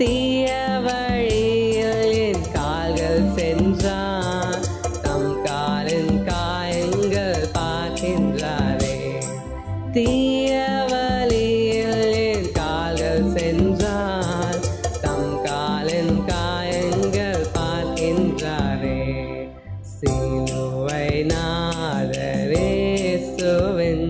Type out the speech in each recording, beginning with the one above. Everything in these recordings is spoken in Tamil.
தீய வழியில் என் கால்கள் சென்றார், தம் காலின் காயங்கள் பார்க்கின்றாரே. தீய வழியில் என் கால்கள் சென்றார், தம் காலின் காயங்கள் பார்க்கின்றாரே. சிலுவை நாதர் இயேசுவின்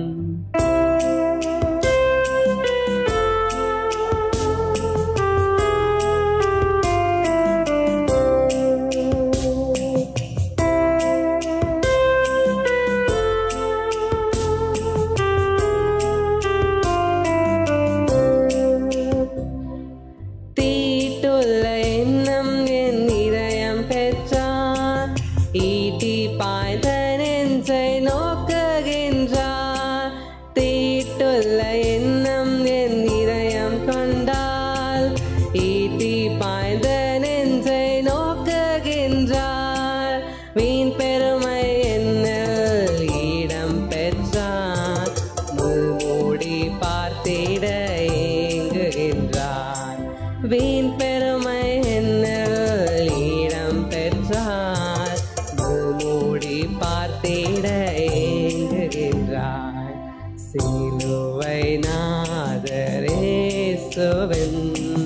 தீட்டுள்ள எண்ணம் என் இதயம் பெற்றார், ஈட்டி பாய்ந்த நெஞ்சை நோக்குகின்றார். தீட்டுள்ள எண்ணம் என் இதயம் கொண்டால், ஈட்டி பாய்ந்த நெஞ்சை நோக்குகின்றார். வீண் பெருமை என்னில் இடம் பெற்றார், முள்மூடி பார்த்திட ஏங்குகின்றார். வீண் பெருமை என்னில் இடம் பெற்றார், முள்மூடி பார்த்திட ஏங்குகின்றார். சிலுவை நாதர் இயேசுவின்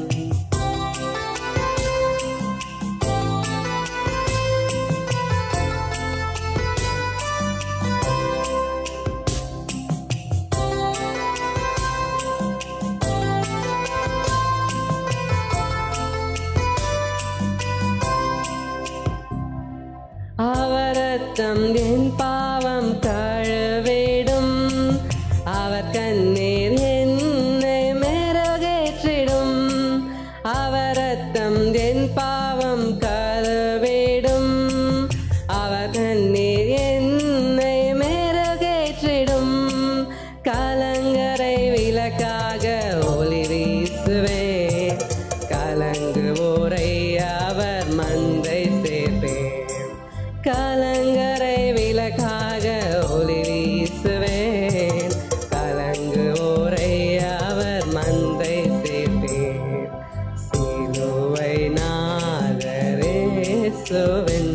அவர் ரத்தம் என் பாவம் கழுவிடும், அவர் கண்ணீர் என்னை மெருகேற்றிடும். அவர் ரத்தம் என் பாவம் கழுவிடும், அவர் கண்ணீர் என்னை மெருகேற்றிடும். கலங்கரை விளக்காக ஒளி வீசுவேன், கலங்குவோரை அவர் மந்தை சேர்ப்பேன். கலங்கரை விளக்காக ஒளி வீசுவேன், கலங்குவோரை அவர் மந்தை சேர்ப்பேன். சிலுவை நாதர் இயேசுவின்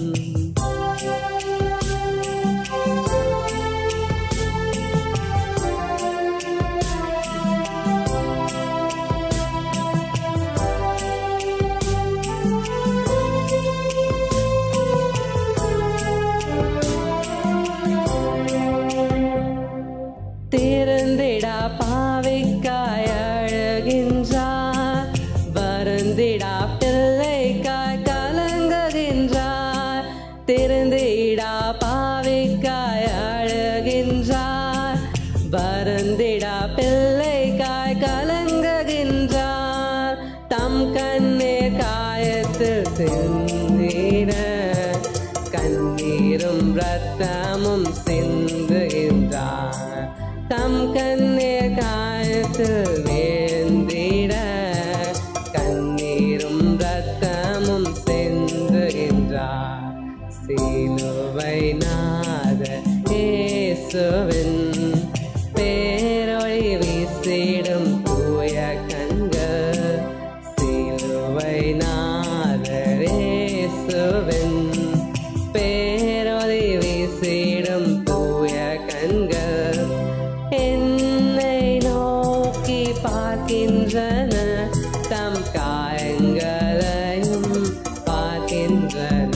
திருந்திடா பாவிக்காய் அழுகின்றார், வருந்திடா பிள்ளைக்காய் கலங்குகின்றார். திருந்திடா பாவிக்காய் அழுகின்றார், வருந்திடா பிள்ளைக்காய் கலங்குகின்றார். தம் கண்ணீர் காயத்தில் சிந்திட கண்ணீரும் இரத்தமும் சிந்துகின்றார். தம் கண்ணீர் காயத்தில் வேந்திட கண்ணீரும் இரத்தமும் சிந்துகின்றார். சிலுவை நாதர் இயேசுவின் பேரொளி வீசிடும் தூய கண்கள். சிலுவை நாதர் இயேசுவின் பேரொளி வீசிடும் தூய கண்கள். என்னை நோக்கி பார்க்கின்றன, தம் காயங்களையும் பார்க்கின்றன.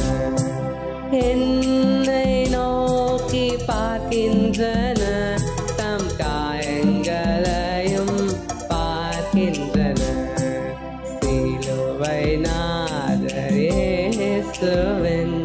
என்னை நோக்கி பார்க்கின்றன, தம் காயங்களையும் பார்க்கின்றன. சிலுவை நாதர் இயேசுவின்